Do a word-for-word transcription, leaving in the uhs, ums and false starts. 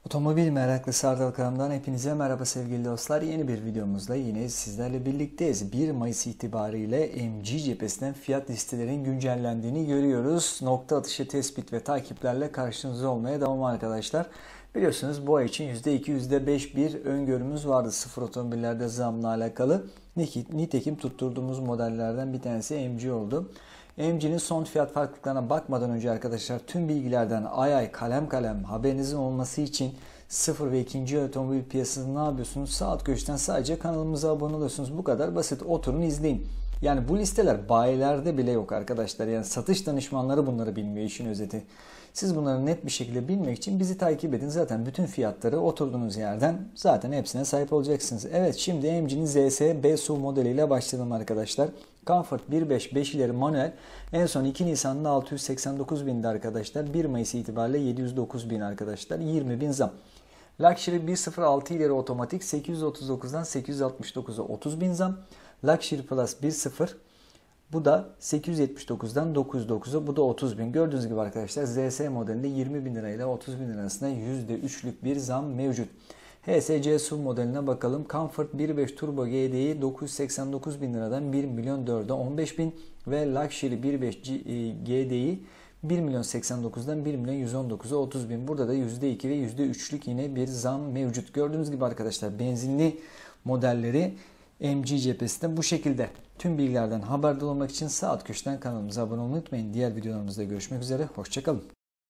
Otomobil meraklısı Ardal kanalımdan hepinize merhaba sevgili dostlar. Yeni bir videomuzla yine sizlerle birlikteyiz. bir Mayıs itibariyle M G cephesinden fiyat listelerin güncellendiğini görüyoruz. Nokta atışı tespit ve takiplerle karşınızda olmaya devam arkadaşlar. Biliyorsunuz bu ay için yüzde iki yüzde beş bir öngörümüz vardı sıfır otomobillerde zamla alakalı. Nitekim tutturduğumuz modellerden bir tanesi M G oldu. M G'nin son fiyat farklılıklarına bakmadan önce arkadaşlar tüm bilgilerden ay ay kalem kalem haberinizin olması için sıfır ve ikinci otomobil piyasasında ne yapıyorsunuz? Sağ alt köşeden sadece kanalımıza abone oluyorsunuz. Bu kadar basit. Oturun izleyin. Yani bu listeler bayilerde bile yok arkadaşlar. Yani satış danışmanları bunları bilmiyor, işin özeti. Siz bunları net bir şekilde bilmek için bizi takip edin. Zaten bütün fiyatları oturduğunuz yerden zaten hepsine sahip olacaksınız. Evet, şimdi M G'nin Z S B S U modeliyle başladım arkadaşlar. Comfort bir beş beş ileri manuel en son iki Nisan'da altı yüz seksen dokuz bindi arkadaşlar. bir Mayıs itibariyle yedi yüz dokuz bin arkadaşlar. yirmi bin zam. Luxury bir sıfır altı ileri otomatik sekiz yüz otuz dokuzdan sekiz yüz altmış dokuza otuz bin zam. Luxury Plus bir sıfır, bu da sekiz yüz yetmiş dokuzdan dokuz yüz dokuza, bu da otuz bin. Gördüğünüz gibi arkadaşlar Z S modelinde yirmi bin lira ile otuz bin lira arasında yüzde üçlük bir zam mevcut. H S C S U V modeline bakalım. Comfort bir beş Turbo G D I dokuz yüz seksen dokuz bin liradan bir milyon dörde on beş bin ve Luxury bir beş G D I bir milyon seksen dokuzdan bir milyon yüz on dokuza otuz bin. Burada da yüzde iki ve yüzde üçlük yine bir zam mevcut. Gördüğünüz gibi arkadaşlar benzinli modelleri M G cephesinde bu şekilde. Tüm bilgilerden haberdar olmak için sağ alt köşeden kanalımıza abone olmayı unutmayın. Diğer videolarımızda görüşmek üzere. Hoşçakalın.